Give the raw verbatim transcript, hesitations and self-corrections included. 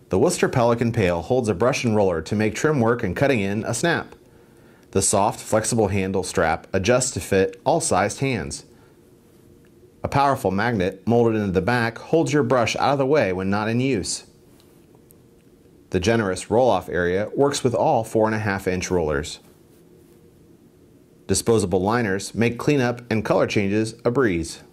The Wooster Pelican pail holds a brush and roller to make trim work and cutting in a snap. The soft, flexible handle strap adjusts to fit all sized hands. A powerful magnet molded into the back holds your brush out of the way when not in use. The generous roll-off area works with all four and a half inch rollers. Disposable liners make cleanup and color changes a breeze.